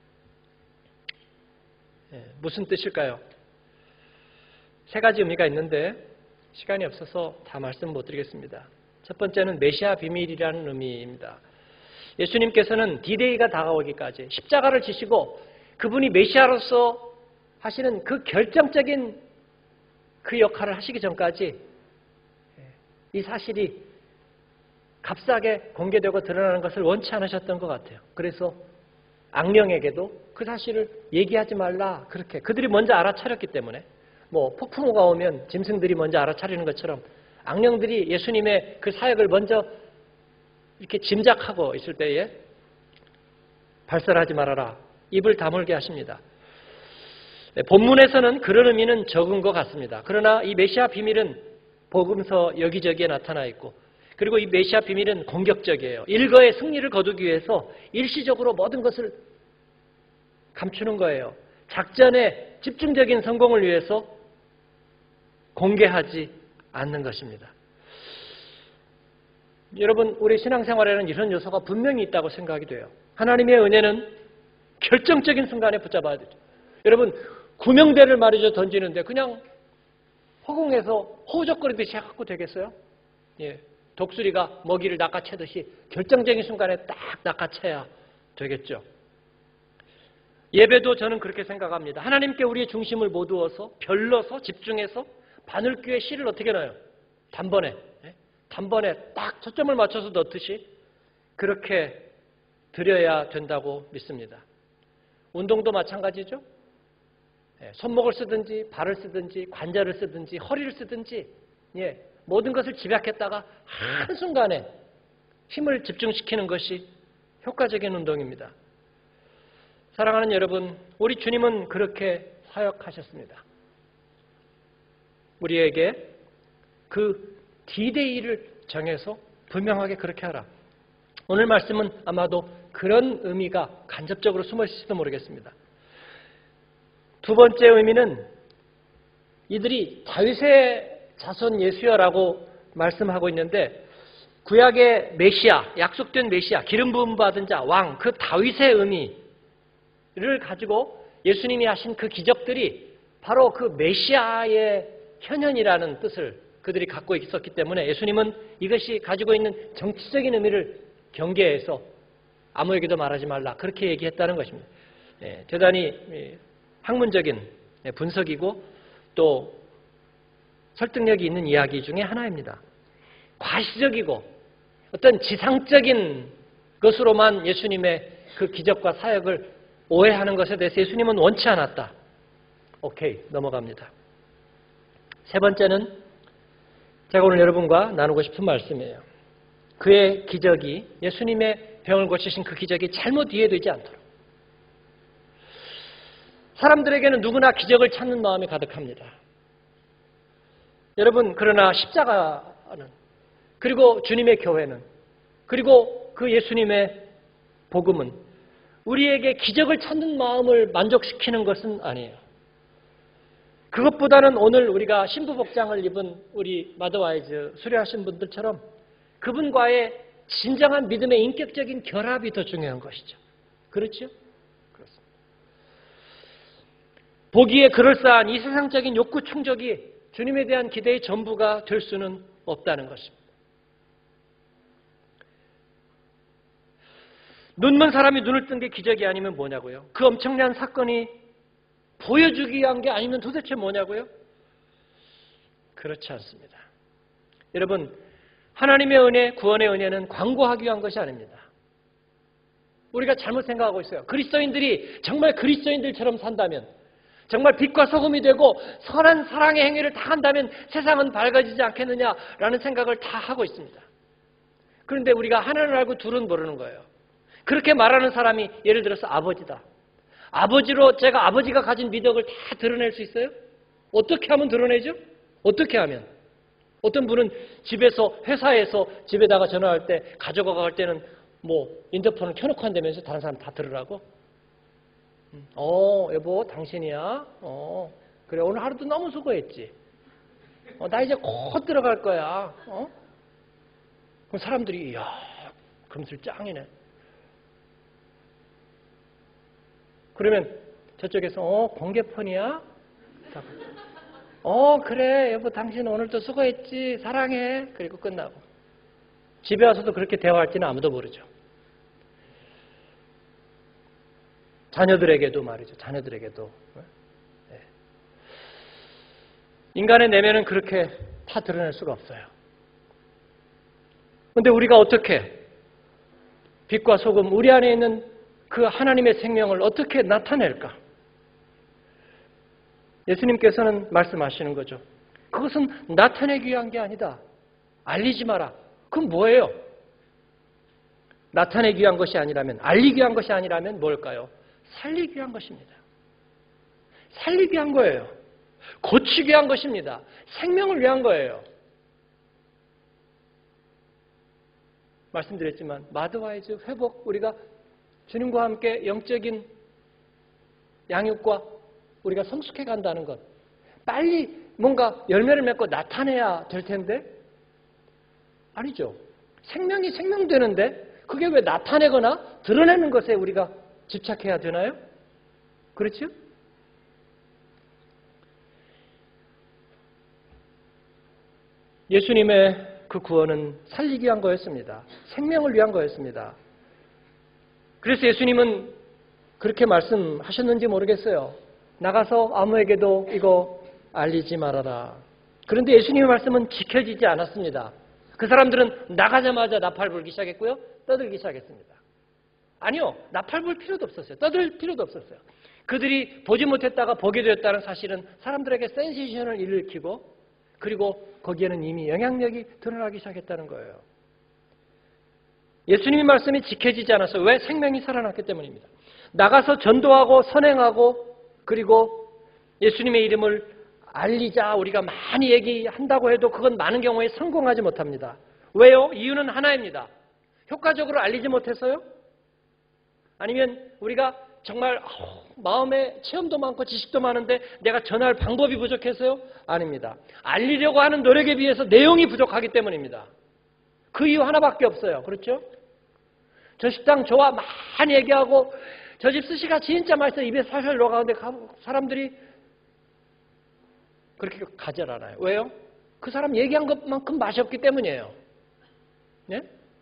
예. 무슨 뜻일까요? 세 가지 의미가 있는데 시간이 없어서 다 말씀 못 드리겠습니다. 첫 번째는 메시아 비밀이라는 의미입니다. 예수님께서는 디데이가 다가오기까지 십자가를 지시고 그분이 메시아로서 하시는 그 결정적인 그 역할을 하시기 전까지 이 사실이 값싸게 공개되고 드러나는 것을 원치 않으셨던 것 같아요. 그래서 악령에게도 그 사실을 얘기하지 말라. 그렇게 그들이 먼저 알아차렸기 때문에 뭐 폭풍우가 오면 짐승들이 먼저 알아차리는 것처럼 악령들이 예수님의 그 사역을 먼저 이렇게 짐작하고 있을 때에 발설하지 말아라. 입을 다물게 하십니다. 본문에서는 그런 의미는 적은 것 같습니다. 그러나 이 메시아 비밀은 복음서 여기저기에 나타나 있고 그리고 이 메시아 비밀은 공격적이에요. 일거의 승리를 거두기 위해서 일시적으로 모든 것을 감추는 거예요. 작전의 집중적인 성공을 위해서 공개하지 않는 것입니다. 여러분, 우리 신앙생활에는 이런 요소가 분명히 있다고 생각이 돼요. 하나님의 은혜는 결정적인 순간에 붙잡아야 되죠. 여러분, 구명대를 말이죠 던지는데 그냥 허공에서 호적거리듯이 해갖고 되겠어요? 예, 독수리가 먹이를 낚아채듯이 결정적인 순간에 딱 낚아채야 되겠죠. 예배도 저는 그렇게 생각합니다. 하나님께 우리의 중심을 모두어서 별러서 집중해서 바늘귀에 실을 어떻게 넣어요? 단번에 단번에 딱 초점을 맞춰서 넣듯이 그렇게 드려야 된다고 믿습니다. 운동도 마찬가지죠. 손목을 쓰든지 발을 쓰든지 관절을 쓰든지 허리를 쓰든지 예, 모든 것을 집약했다가 한순간에 힘을 집중시키는 것이 효과적인 운동입니다. 사랑하는 여러분, 우리 주님은 그렇게 사역하셨습니다. 우리에게 그 디데이를 정해서 분명하게 그렇게 하라. 오늘 말씀은 아마도 그런 의미가 간접적으로 숨어 있을지도 모르겠습니다. 두 번째 의미는 이들이 다윗의 자손 예수여라고 말씀하고 있는데 구약의 메시아, 약속된 메시아, 기름 부음 받은 자, 왕, 그 다윗의 의미를 가지고 예수님이 하신 그 기적들이 바로 그 메시아의 현현이라는 뜻을 그들이 갖고 있었기 때문에 예수님은 이것이 가지고 있는 정치적인 의미를 경계해서 아무에게도 말하지 말라 그렇게 얘기했다는 것입니다. 예, 대단히 학문적인 분석이고 또 설득력이 있는 이야기 중에 하나입니다. 과시적이고 어떤 지상적인 것으로만 예수님의 그 기적과 사역을 오해하는 것에 대해서 예수님은 원치 않았다. 오케이, 넘어갑니다. 세 번째는 제가 오늘 여러분과 나누고 싶은 말씀이에요. 그의 기적이 예수님의 병을 고치신 그 기적이 잘못 이해되지 않도록. 사람들에게는 누구나 기적을 찾는 마음이 가득합니다. 여러분, 그러나 십자가는 그리고 주님의 교회는 그리고 그 예수님의 복음은 우리에게 기적을 찾는 마음을 만족시키는 것은 아니에요. 그것보다는 오늘 우리가 신부복장을 입은 우리 마더와이즈 수료하신 분들처럼 그분과의 진정한 믿음의 인격적인 결합이 더 중요한 것이죠. 그렇죠? 그렇습니다. 보기에 그럴싸한 이 세상적인 욕구 충족이 주님에 대한 기대의 전부가 될 수는 없다는 것입니다. 눈먼 사람이 눈을 뜬 게 기적이 아니면 뭐냐고요? 그 엄청난 사건이 보여주기 위한 게 아니면 도대체 뭐냐고요? 그렇지 않습니다. 여러분, 하나님의 은혜, 구원의 은혜는 광고하기 위한 것이 아닙니다. 우리가 잘못 생각하고 있어요. 그리스도인들이 정말 그리스도인들처럼 산다면, 정말 빛과 소금이 되고 선한 사랑의 행위를 다 한다면 세상은 밝아지지 않겠느냐라는 생각을 다 하고 있습니다. 그런데 우리가 하나를 알고 둘은 모르는 거예요. 그렇게 말하는 사람이 예를 들어서 아버지다. 아버지로 제가 아버지가 가진 미덕을 다 드러낼 수 있어요? 어떻게 하면 드러내죠? 어떻게 하면? 어떤 분은 집에서 회사에서 집에다가 전화할 때 가져가 갈 때는 뭐 인터폰을 켜놓고 한다면서 다른 사람 다 들으라고? 어 여보 당신이야? 어 그래 오늘 하루도 너무 수고했지? 어, 나 이제 곧 들어갈 거야. 어? 그럼 사람들이 이야 금술 짱이네. 그러면 저쪽에서 어 공개폰이야? 어 그래 여보 당신 오늘도 수고했지 사랑해. 그리고 끝나고 집에 와서도 그렇게 대화할지는 아무도 모르죠. 자녀들에게도 말이죠. 자녀들에게도 네. 인간의 내면은 그렇게 다 드러낼 수가 없어요. 그런데 우리가 어떻게 빛과 소금 우리 안에 있는 그 하나님의 생명을 어떻게 나타낼까? 예수님께서는 말씀하시는 거죠. 그것은 나타내기 위한 게 아니다. 알리지 마라. 그럼 뭐예요? 나타내기 위한 것이 아니라면, 알리기 위한 것이 아니라면 뭘까요? 살리기 위한 것입니다. 살리기 위한 거예요. 고치기 위한 것입니다. 생명을 위한 거예요. 말씀드렸지만 마더와이즈 회복, 우리가 주님과 함께 영적인 양육과 우리가 성숙해 간다는 것, 빨리 뭔가 열매를 맺고 나타내야 될 텐데 아니죠. 생명이 생명되는데 그게 왜 나타내거나 드러내는 것에 우리가 집착해야 되나요? 그렇죠? 예수님의 그 구원은 살리기 위한 거였습니다. 생명을 위한 거였습니다. 그래서 예수님은 그렇게 말씀하셨는지 모르겠어요. 나가서 아무에게도 이거 알리지 말아라. 그런데 예수님의 말씀은 지켜지지 않았습니다. 그 사람들은 나가자마자 나팔 불기 시작했고요. 떠들기 시작했습니다. 아니요. 나팔 불 필요도 없었어요. 떠들 필요도 없었어요. 그들이 보지 못했다가 보게 되었다는 사실은 사람들에게 센세이션을 일으키고 그리고 거기에는 이미 영향력이 드러나기 시작했다는 거예요. 예수님의 말씀이 지켜지지 않아서 왜? 생명이 살아났기 때문입니다. 나가서 전도하고 선행하고 그리고 예수님의 이름을 알리자 우리가 많이 얘기한다고 해도 그건 많은 경우에 성공하지 못합니다. 왜요? 이유는 하나입니다. 효과적으로 알리지 못해서요? 아니면 우리가 정말 마음에 체험도 많고 지식도 많은데 내가 전할 방법이 부족해서요? 아닙니다. 알리려고 하는 노력에 비해서 내용이 부족하기 때문입니다. 그 이유 하나밖에 없어요. 그렇죠? 저 식당 좋아 많이 얘기하고 저 집 스시가 진짜 맛있어 입에 살살 녹아오는데 사람들이 그렇게 가지 않아요. 왜요? 그 사람 얘기한 것만큼 맛이 없기 때문이에요. 네?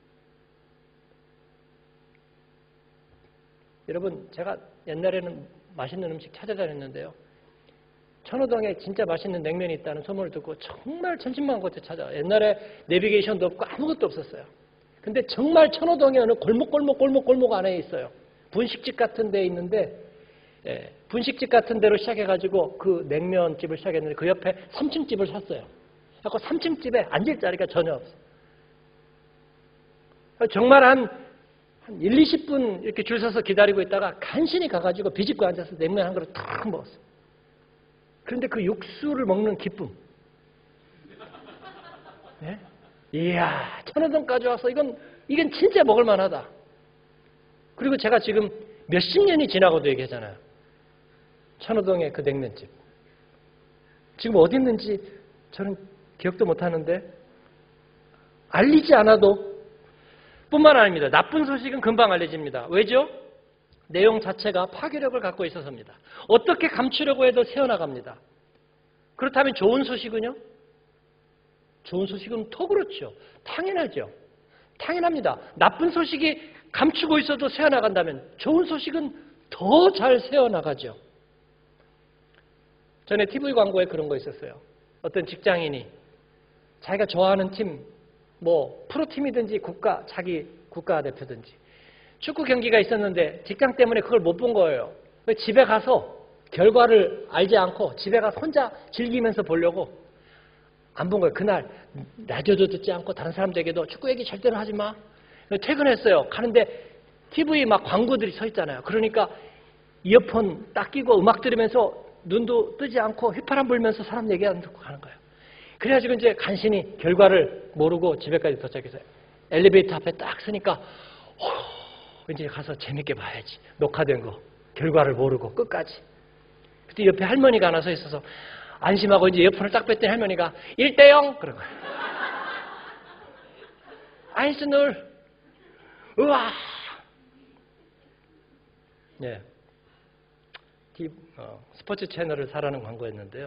여러분 제가 옛날에는 맛있는 음식 찾아다녔는데요. 천호동에 진짜 맛있는 냉면이 있다는 소문을 듣고 정말 천신만고한테 찾아와요. 옛날에 내비게이션도 없고 아무것도 없었어요. 근데 정말 천호동에 어느 골목 골목 골목 골목 안에 있어요. 분식집 같은 데 있는데 예, 분식집 같은 데로 시작해가지고 그 냉면집을 시작했는데 그 옆에 삼 층집을 샀어요. 그래서 삼 층집에 앉을 자리가 전혀 없어요. 정말 한, 한 일, 이십 분 이렇게 줄 서서 기다리고 있다가 간신히 가가지고 비집고 앉아서 냉면 한 그릇 탁 먹었어요. 그런데 그 육수를 먹는 기쁨. 예? 이야, 천호동까지 와서 이건, 이건 진짜 먹을 만하다. 그리고 제가 지금 몇십 년이 지나고도 얘기하잖아요. 천호동의 그 냉면집. 지금 어디 있는지 저는 기억도 못하는데 알리지 않아도 뿐만 아닙니다. 나쁜 소식은 금방 알려집니다. 왜죠? 내용 자체가 파괴력을 갖고 있어서입니다. 어떻게 감추려고 해도 새어나갑니다. 그렇다면 좋은 소식은요? 좋은 소식은 더 그렇죠. 당연하죠. 당연합니다. 나쁜 소식이 감추고 있어도 새어나간다면 좋은 소식은 더 잘 새어나가죠. 전에 티비 광고에 그런 거 있었어요. 어떤 직장인이 자기가 좋아하는 팀, 뭐 프로팀이든지 국가, 자기 국가대표든지 축구 경기가 있었는데 직장 때문에 그걸 못 본 거예요. 집에 가서 결과를 알지 않고 집에 가서 혼자 즐기면서 보려고 안 본 거예요. 그날 라디오도 듣지 않고 다른 사람들에게도 축구 얘기 절대로 하지 마. 퇴근했어요. 가는데 티비 막 광고들이 서 있잖아요. 그러니까 이어폰 딱 끼고 음악 들으면서 눈도 뜨지 않고 휘파람 불면서 사람 얘기 안 듣고 가는 거예요. 그래가지고 이제 간신히 결과를 모르고 집에까지 도착해서 엘리베이터 앞에 딱 서니까 호, 이제 가서 재밌게 봐야지. 녹화된 거. 결과를 모르고 끝까지. 그때 옆에 할머니가 하나 서 있어서 안심하고 이제 이어폰을 딱 뺐더니 할머니가 일 대 영 그런 거예요. 아이스눌 우와. 네. 어, 스포츠 채널을 사라는 광고였는데요.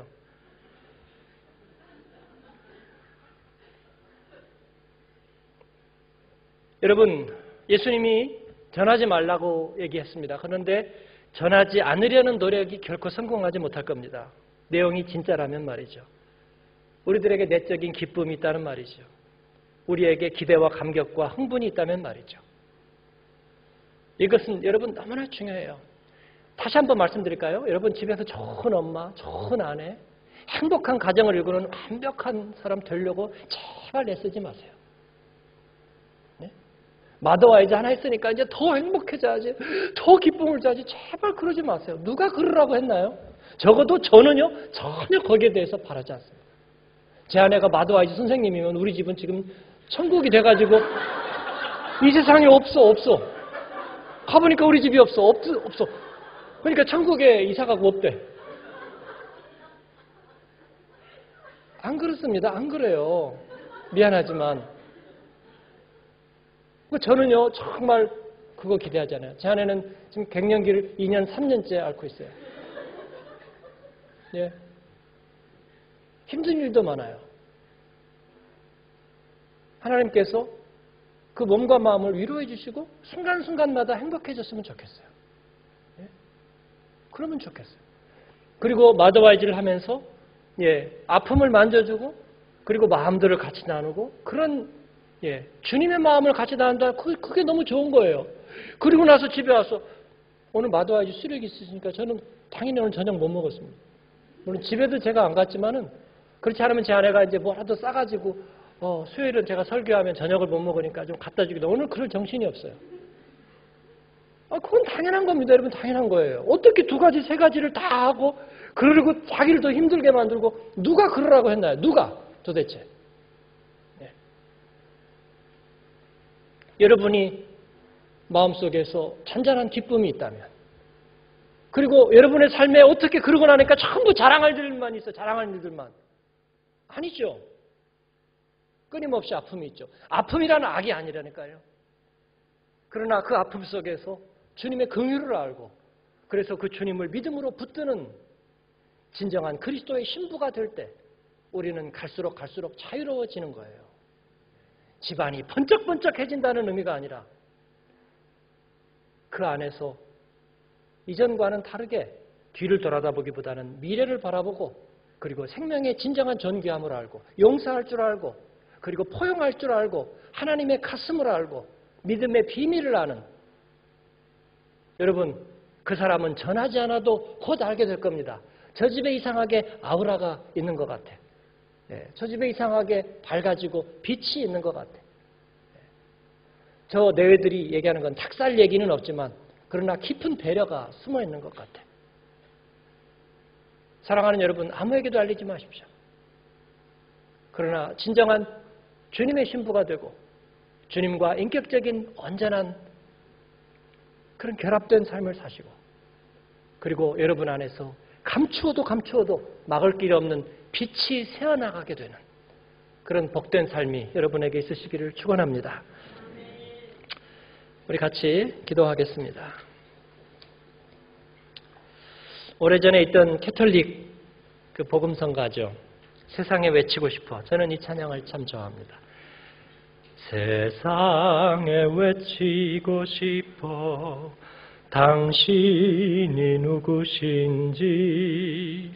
여러분, 예수님이 전하지 말라고 얘기했습니다. 그런데 전하지 않으려는 노력이 결코 성공하지 못할 겁니다. 내용이 진짜라면 말이죠. 우리들에게 내적인 기쁨이 있다는 말이죠. 우리에게 기대와 감격과 흥분이 있다면 말이죠. 이것은 여러분 너무나 중요해요. 다시 한번 말씀드릴까요? 여러분 집에서 좋은 엄마, 좋은 아내, 행복한 가정을 이루는 완벽한 사람 되려고 제발 애쓰지 마세요. 네? 마더와 이제 하나 있으니까 이제 더 행복해져야지, 더 기쁨을 줘야지. 제발 그러지 마세요. 누가 그러라고 했나요? 적어도 저는요 전혀 거기에 대해서 바라지 않습니다. 제 아내가 마더와 이제 선생님이면 우리 집은 지금 천국이 돼가지고 이 세상에 없어 없어. 가보니까 우리 집이 없어 없어 없어. 그러니까 천국에 이사가고 없대. 안 그렇습니다. 안 그래요. 미안하지만. 저는요 정말 그거 기대하잖아요. 제 아내는 지금 갱년기를 이 년, 삼 년째 앓고 있어요. 예. 힘든 일도 많아요. 하나님께서 그 몸과 마음을 위로해 주시고 순간순간마다 행복해졌으면 좋겠어요. 예? 그러면 좋겠어요. 그리고 마더와이즈를 하면서 예, 아픔을 만져주고 그리고 마음들을 같이 나누고 그런 예, 주님의 마음을 같이 나눈다. 그게 너무 좋은 거예요. 그리고 나서 집에 와서 오늘 마더와이즈 수력이 있으시니까 저는 당연히 오늘 저녁 못 먹었습니다. 물론 집에도 제가 안 갔지만은 그렇지 않으면 제 아내가 이제 뭐라도 싸가지고 어, 수요일은 제가 설교하면 저녁을 못 먹으니까 좀 갖다 주기도. 오늘 그럴 정신이 없어요. 아, 그건 당연한 겁니다. 여러분, 당연한 거예요. 어떻게 두 가지, 세 가지를 다 하고 그러고 자기를 더 힘들게 만들고 누가 그러라고 했나요? 누가 도대체? 네. 여러분이 마음속에서 잔잔한 기쁨이 있다면 그리고 여러분의 삶에 어떻게 그러고 나니까 전부 자랑할 일만 있어. 자랑할 일들만. 아니죠. 끊임없이 아픔이 있죠. 아픔이라는 악이 아니라니까요. 그러나 그 아픔 속에서 주님의 긍휼을 알고 그래서 그 주님을 믿음으로 붙드는 진정한 그리스도의 신부가 될 때 우리는 갈수록 갈수록 자유로워지는 거예요. 집안이 번쩍번쩍해진다는 의미가 아니라 그 안에서 이전과는 다르게 뒤를 돌아다보기보다는 미래를 바라보고 그리고 생명의 진정한 존귀함을 알고 용서할 줄 알고 그리고 포용할 줄 알고 하나님의 가슴을 알고 믿음의 비밀을 아는 여러분 그 사람은 전하지 않아도 곧 알게 될 겁니다. 저 집에 이상하게 아우라가 있는 것 같아. 네, 저 집에 이상하게 밝아지고 빛이 있는 것 같아. 네, 저 내외들이 얘기하는 건 닭살 얘기는 없지만 그러나 깊은 배려가 숨어 있는 것 같아. 사랑하는 여러분 아무에게도 알리지 마십시오. 그러나 진정한 주님의 신부가 되고 주님과 인격적인 온전한 그런 결합된 삶을 사시고 그리고 여러분 안에서 감추어도 감추어도 막을 길이 없는 빛이 새어나가게 되는 그런 복된 삶이 여러분에게 있으시기를 축원합니다. 우리 같이 기도하겠습니다. 오래전에 있던 캐톨릭 그 복음성가죠. 세상에 외치고 싶어. 저는 이 찬양을 참 좋아합니다. 세상에 외치고 싶어 당신이 누구신지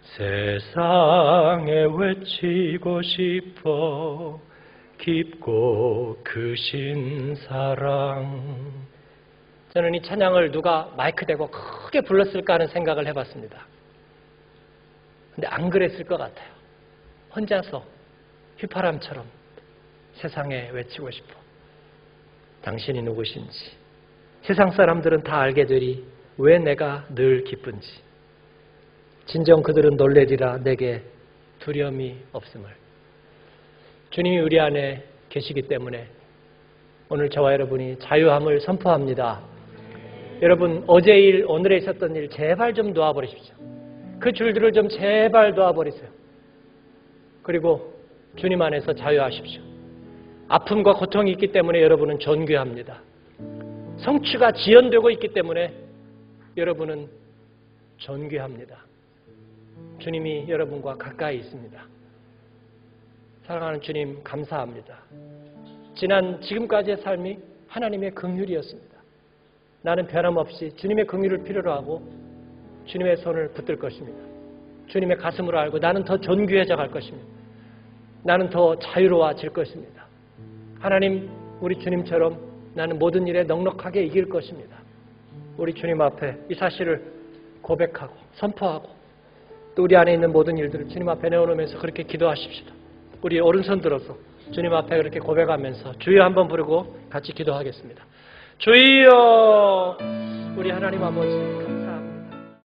세상에 외치고 싶어 깊고 크신 사랑. 저는 이 찬양을 누가 마이크 대고 크게 불렀을까 하는 생각을 해봤습니다. 근데 안 그랬을 것 같아요. 혼자서 휘파람처럼 세상에 외치고 싶어. 당신이 누구신지. 세상 사람들은 다 알게 되리 왜 내가 늘 기쁜지. 진정 그들은 놀래리라 내게 두려움이 없음을. 주님이 우리 안에 계시기 때문에 오늘 저와 여러분이 자유함을 선포합니다. 여러분 어제 일, 오늘에 있었던 일 제발 좀 놓아버리십시오. 그 줄들을 좀 제발 놓아버리세요. 그리고 주님 안에서 자유하십시오. 아픔과 고통이 있기 때문에 여러분은 존귀합니다. 성취가 지연되고 있기 때문에 여러분은 존귀합니다. 주님이 여러분과 가까이 있습니다. 사랑하는 주님 감사합니다. 지난 지금까지의 삶이 하나님의 긍휼이었습니다. 나는 변함없이 주님의 긍휼을 필요로 하고 주님의 손을 붙들 것입니다. 주님의 가슴으로 알고 나는 더 존귀해져 갈 것입니다. 나는 더 자유로워질 것입니다. 하나님 우리 주님처럼 나는 모든 일에 넉넉하게 이길 것입니다. 우리 주님 앞에 이 사실을 고백하고 선포하고 또 우리 안에 있는 모든 일들을 주님 앞에 내어놓으면서 그렇게 기도하십시다. 우리 오른손 들어서 주님 앞에 그렇게 고백하면서 주여 한번 부르고 같이 기도하겠습니다. 주여 우리 하나님 아버지